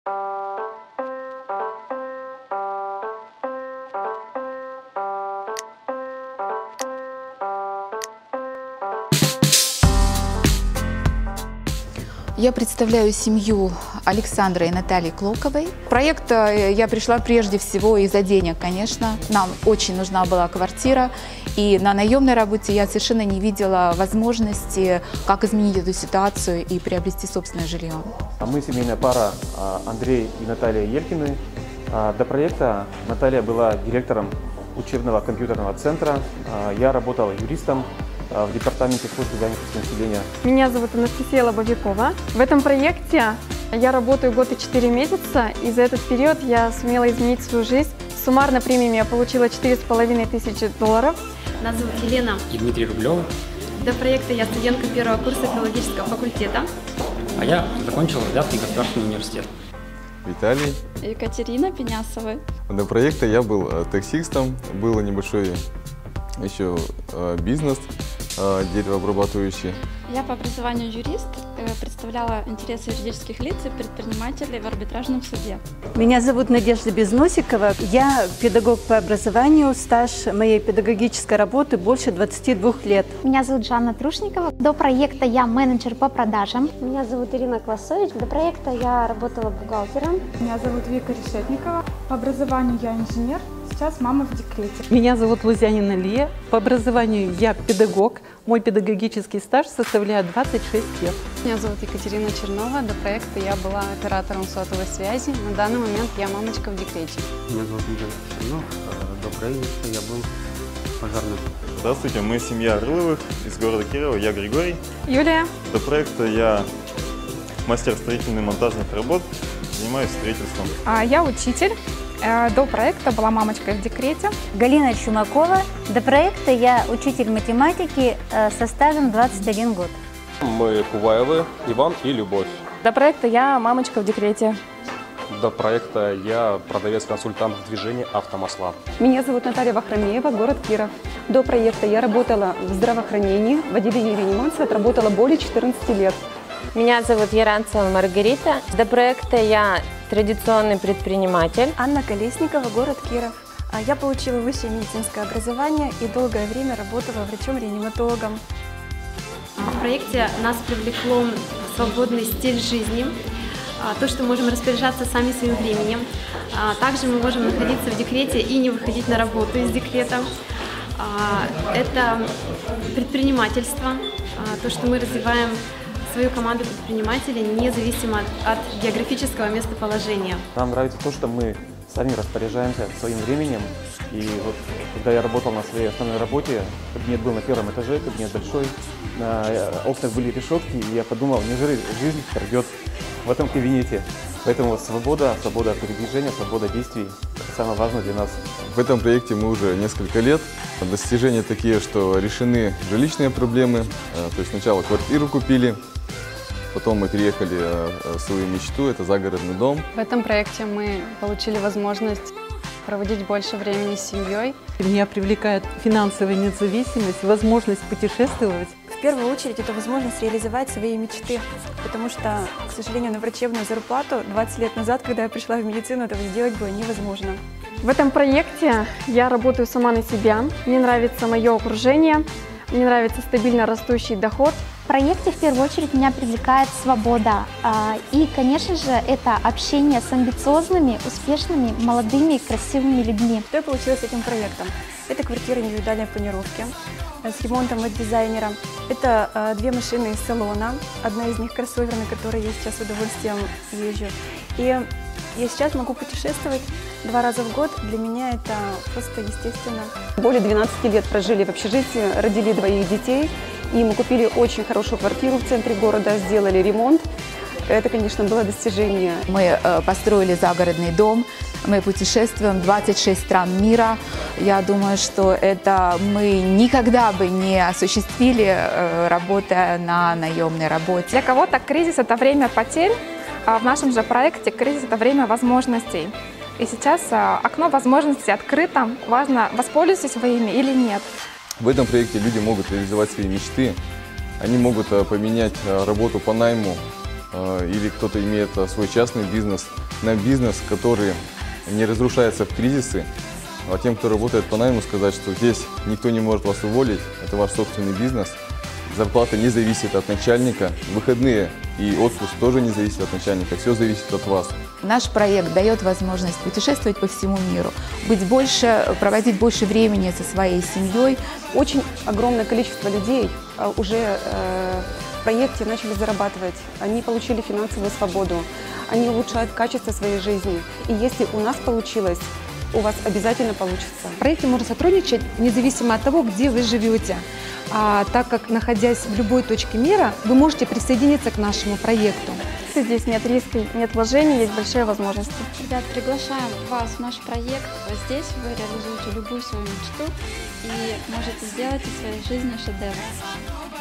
Я представляю семью Александра и Натальи Клоковой. В проект я пришла прежде всего из-за денег, конечно. Нам очень нужна была квартира, и на наемной работе я совершенно не видела возможности, как изменить эту ситуацию и приобрести собственное жилье. Мы семейная пара Андрей и Наталья Елькины. До проекта Наталья была директором учебного компьютерного центра. Я работал юристом в департаменте службы занятости населения. Меня зовут Анастасия Лобовикова. В этом проекте я работаю год и 4 месяца, и за этот период я сумела изменить свою жизнь. Суммарно премиями я получила $4500. Нас зовут Елена и Дмитрий Рублев. До проекта я студентка первого курса филологического факультета. А я закончил Вятский государственный университет. Виталий. Екатерина Пенясова. До проекта я был таксистом, был небольшой еще бизнес деревообрабатывающий. Я по образованию юрист, представляла интересы юридических лиц и предпринимателей в арбитражном суде. Меня зовут Надежда Безносикова. Я педагог по образованию, стаж моей педагогической работы больше 22 лет. Меня зовут Жанна Трушникова. До проекта я менеджер по продажам. Меня зовут Ирина Класович. До проекта я работала бухгалтером. Меня зовут Вика Решетникова. По образованию я инженер. Сейчас мама в декрете. Меня зовут Лузянина Лия. По образованию я педагог. Мой педагогический стаж составляет 26 лет. Меня зовут Екатерина Чернова. До проекта я была оператором сотовой связи. На данный момент я мамочка в декрете. Меня зовут Михаил Чернов. До проекта я был пожарным. Здравствуйте, мы семья Рыловых из города Кирова. Я Григорий. Юлия. До проекта я мастер строительных и монтажных работ. Занимаюсь строительством. Я учитель. До проекта была мамочкой в декрете. Галина Чумакова. До проекта я учитель математики со стажем 21 год. Мы Куваевы, Иван и Любовь. До проекта я мамочка в декрете. До проекта я продавец-консультант в движении «Автомасла». Меня зовут Наталья Вахрамеева, город Киров. До проекта я работала в здравоохранении, в отделении реанимации, отработала более 14 лет. Меня зовут Яранцева Маргарита. До проекта я традиционный предприниматель. Анна Колесникова, город Киров. Я получила высшее медицинское образование и долгое время работала врачом-реаниматологом. В проекте нас привлекло свободный стиль жизни, то, что мы можем распоряжаться сами своим временем. Также мы можем находиться в декрете и не выходить на работу из декрета. Это предпринимательство, то, что мы развиваем свою команду предпринимателей независимо от географического местоположения. Нам нравится то, что мы сами распоряжаемся своим временем. И вот когда я работал на своей основной работе, кабинет был на первом этаже, кабинет большой, на окнах были решетки, и я подумал, неужели жизнь пройдет в этом кабинете. Поэтому свобода передвижения, свобода действий – это самое важное для нас. В этом проекте мы уже несколько лет. Достижения такие, что решены жилищные проблемы. То есть сначала квартиру купили, потом мы переехали в свою мечту, это загородный дом. В этом проекте мы получили возможность проводить больше времени с семьей. Меня привлекает финансовая независимость, возможность путешествовать. В первую очередь это возможность реализовать свои мечты, потому что, к сожалению, на врачебную зарплату 20 лет назад, когда я пришла в медицину, этого сделать было невозможно. В этом проекте я работаю сама на себя. Мне нравится мое окружение, мне нравится стабильно растущий доход. В проекте в первую очередь меня привлекает свобода. И, конечно же, это общение с амбициозными, успешными, молодыми, красивыми людьми. Что я получила с этим проектом? Это квартира индивидуальной планировки с ремонтом от дизайнера. Это 2 машины из салона. Одна из них кроссовер, на которой я сейчас с удовольствием езжу. И я сейчас могу путешествовать 2 раза в год. Для меня это просто естественно. Более 12 лет прожили в общежитии, родили 2 детей. И мы купили очень хорошую квартиру в центре города, сделали ремонт. Это, конечно, было достижение. Мы построили загородный дом, мы путешествуем в 26 стран мира. Я думаю, что это мы никогда бы не осуществили, работая на наемной работе. Для кого-то кризис – это время потерь, а в нашем же проекте кризис – это время возможностей. И сейчас окно возможностей открыто. Важно, воспользуйтесь вы ими или нет. В этом проекте люди могут реализовать свои мечты. Они могут поменять работу по найму или кто-то имеет свой частный бизнес, на бизнес, который не разрушается в кризисы. А тем, кто работает по найму, сказать, что здесь никто не может вас уволить, это ваш собственный бизнес. Зарплата не зависит от начальника, выходные и отпуск тоже не зависит от начальника, все зависит от вас. Наш проект дает возможность путешествовать по всему миру, проводить больше времени со своей семьей. Очень огромное количество людей уже в проекте начали зарабатывать, они получили финансовую свободу, они улучшают качество своей жизни. И если у нас получилось, у вас обязательно получится. В проекте можно сотрудничать независимо от того, где вы живете. Так как, находясь в любой точке мира, вы можете присоединиться к нашему проекту. Здесь нет риска, нет вложений, есть большие возможности. Ребят, приглашаем вас в наш проект. Здесь вы реализуете любую свою мечту и можете сделать из своей жизни шедевр.